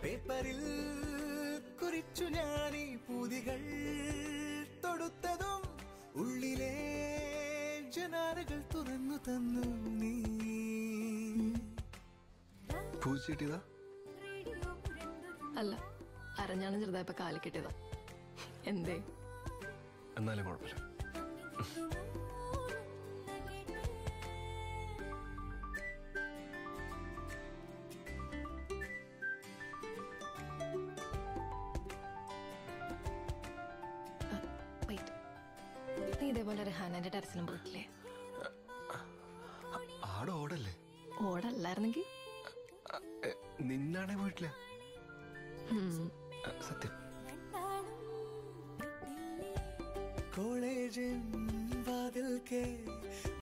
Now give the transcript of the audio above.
പേപ്പറിൽ കുറിച്ചു ഞാനീ പൂതികൾ തൊടുത്തതും ഉള്ളിലെ ജനാലകൾ തുറന്നു തന്നു നീ. പൂച്ചിട്ടിയതാ? അല്ല, അരഞ്ഞാണ് ചെറുതായപ്പോ കാലി കെട്ടിയതാ. എന്തേ? എന്നാലും കുഴപ്പമില്ല. നീ ഇതേപോലെ റിഹാനന്റെ ടെറസിലും പോയിട്ടില്ലേ? ആടെ ഓടല്ലേ? ഓടല്ലായിരുന്നെങ്കിൽ നിന്നാണെ പോയിട്ടില്ല. സത്യം.